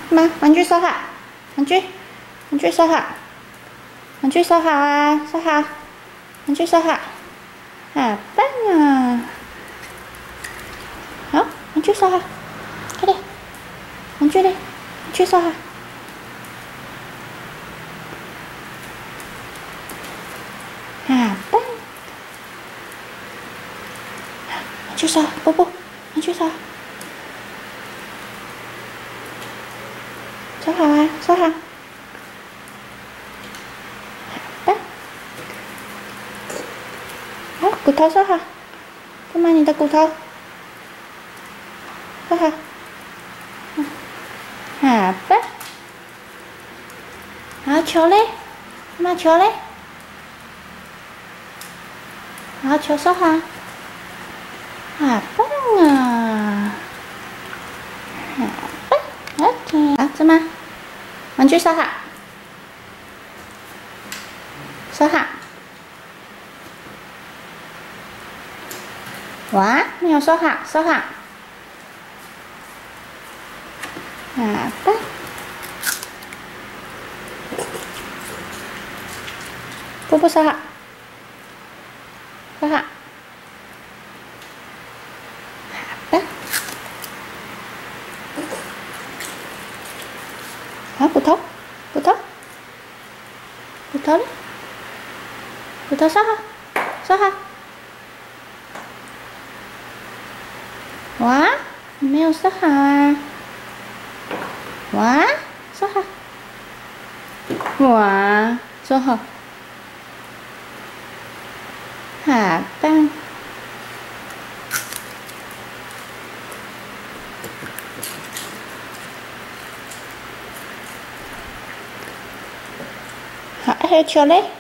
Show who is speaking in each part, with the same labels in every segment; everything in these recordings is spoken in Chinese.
Speaker 1: 妈，玩具收好，玩具收好，玩具收好啊，收好，玩具收好，好棒啊！好，玩具收好，快点，玩具嘞，玩具收好。好棒！玩具收好，波波，玩具收好。 收好啊，收好。好的。好，骨头收好。干嘛你的骨头？收好。好的。好，球嘞？妈球嘞？好，球收好。好棒啊！好棒 ，OK。好，这吗？ 玩具收好，收好。哇，没有收好，收好。好的。波波收好，收好。好的。 好，骨头，骨头，骨头呢？骨头收好，收好。哇，你没有收好啊！哇，收好。哇，收好。好棒！好，还有球嘞。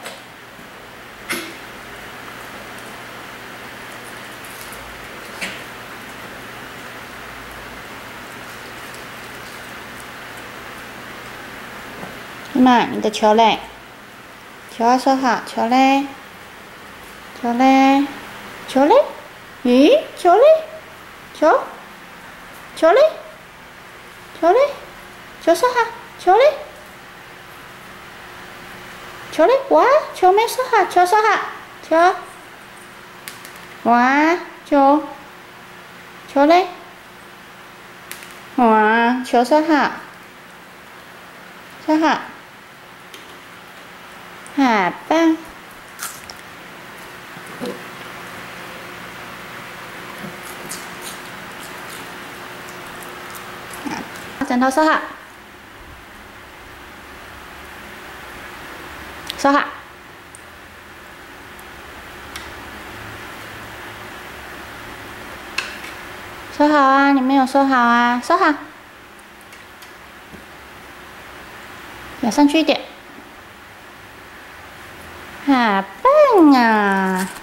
Speaker 1: 妈，你的球嘞？球要收好，球嘞？球嘞？球嘞？咦，球嘞？球？球嘞？球嘞？球收好，球嘞？ 球嘞！哇，球没收好，球收好，球。哇，球。球嘞！哇，球收好，收好。好棒！枕头收好。 收好，收好啊！你没有收好啊，收好，咬上去一点，好棒啊！